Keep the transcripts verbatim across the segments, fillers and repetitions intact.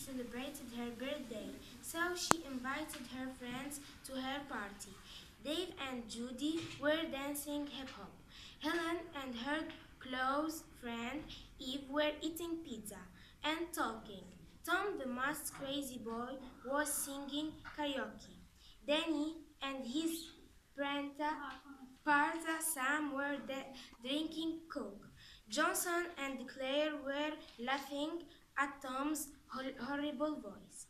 celebrated her birthday, so she invited her friends to her party. Dave and Judy were dancing hip-hop. Helen and her close friend Eve were eating pizza and talking. Tom, the most crazy boy, was singing karaoke. Danny and his Brenta, Partha Sam were drinking Coke. Johnson and Claire were laughing at Tom's horrible voice.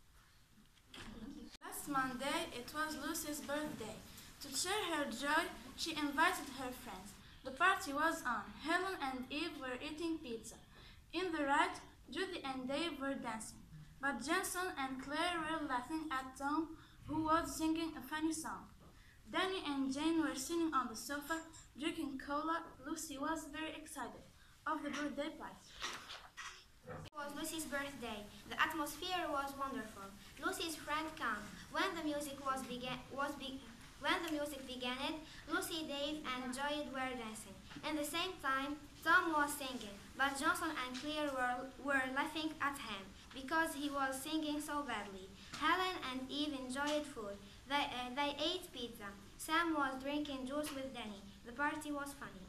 Last Monday, it was Lucy's birthday. To share her joy, she invited her friends. The party was on. Helen and Eve were eating pizza. In the right, Judy and Dave were dancing. But Johnson and Claire were laughing at Tom, who was singing a funny song. Danny and Jane were sitting on the sofa, drinking cola. Lucy was very excited of the birthday party. It was Lucy's birthday. The atmosphere was wonderful. Lucy's friend came. When the music was began, was be, when the music began, it, Lucy, Dave, and Joy were dancing. At the same time, Tom was singing, but Johnson and Claire were, were laughing at him because he was singing so badly. Helen and Eve enjoyed food. They, uh, they ate pizza. Sam was drinking juice with Danny. The party was funny.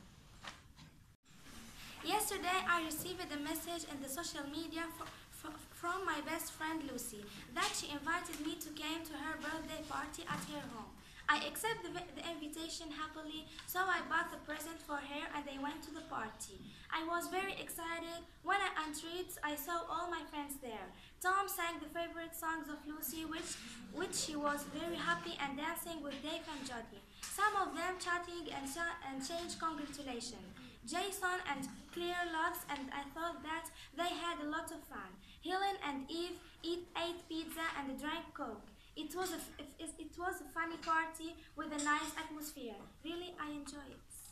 Yesterday, I received a message in the social media for, for, from my best friend Lucy that she invited me to come to her birthday party at her home. I accepted the, the invitation happily, so I bought the present for her and they went to the party. I was very excited. When I entered, I saw all my friends there. Tom sang the favorite songs of Lucy, which, which she was very happy and dancing with Dave and Jody. Some of them chatting and, and changed congratulations. Jason and Claire laughed, and I thought that they had a lot of fun. Helen and Eve eat, ate pizza and drank Coke. It was, a, it was a funny party with a nice atmosphere. Really, I enjoyed it.